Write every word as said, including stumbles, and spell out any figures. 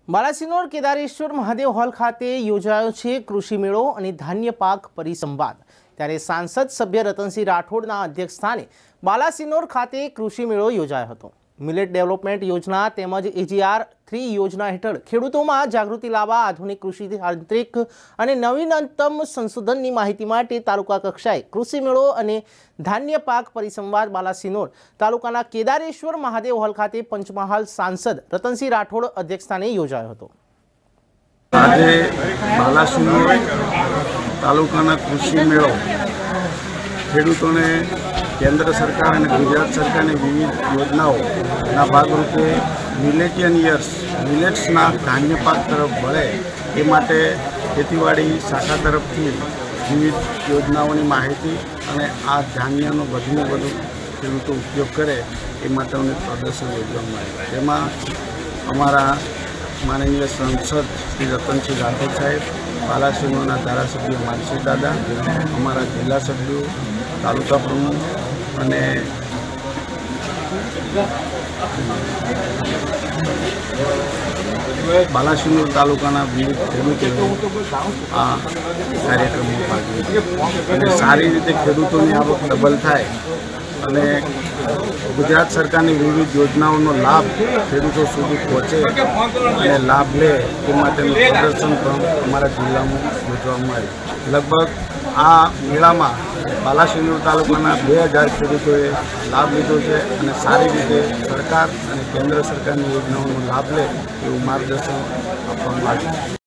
Balasinor Kedareshwar Mahadev hall ખાતે યોજાયો છે કૃષિ મેળો અને ધાન્ય પાક પરિસંવાદ। ત્યારે સાંસદ સભ્ય રતનસિંહ રાઠોડના અધ્યક્ષસ્થાને બાલાસિનોર ખાતે કૃષિ મેળો યોજાયો હતો। મિલેટ ડેવલપમેન્ટ યોજના તેમજ એજીઆર થ્રી યોજના હેઠળ ખેડૂતોમાં જાગૃતિ લાવવા આધુનિક કૃષિ યાંત્રિક અને નવીનતમ સંશોધનની માહિતી માટે તાલુકા કક્ષાએ કૃષિ મેળો અને ધાન્ય પાક પરિસંવાદ બાલાસિનોર તાલુકાના કેદારેશ્વર મહાદેવ હોલ ખાતે પંચમહાલ સાંસદ રતનસિંહ રાઠોડ અધ્યક્ષસ્થાને યોજાયો હતો। આજે બાલાસિનોર તાલુકાના કૃષિ મેળો ખેડૂતોને केंद्र सरकार और गुजरात सरकार ने विविध योजनाओं भागरूपे मिलेटियनियर्स मिलेट्सना धान्य पाक तरफ बढ़े ए माटे खेतीवाड़ी शाखा तरफ थी विविध योजनाओं की माहिती और आ धान्यनो वधु वधु खेडूतो उपयोग करे ए माटे प्रदर्शन योजवामां आव्युं। जेमां अमारा माननीय सांसद श्री रतनसिंह राठोड साहेब, बालासिनोरना धारासभ्य मानसी दादा, अमारा जिला सभ्यो, तालुका प्रमुख અને બાલાસિનોર તાલુકાના વિવિધ ખેડૂતોએ આ કાર્યક્રમમાં ભાગ લીધો અને સારી રીતે ખેડૂતોની આવક ડબલ થાય અને ગુજરાત સરકારની વિવિધ યોજનાઓનો લાભ ખેડૂતો સુધી પહોંચે અને લાભ લે એ માટેનું પ્રદર્શન પણ અમારા જિલ્લામાં યોજવામાં આવ્યું। લગભગ આ મેળામાં બાલાસિનોર તાલુકાના બે હજાર ખેડૂતોએ લાભ લીધો છે અને સારી રીતે સરકાર અને કેન્દ્ર સરકારની યોજનાઓનો લાભ લે એવું માર્ગદર્શન આપવામાં આવ્યું।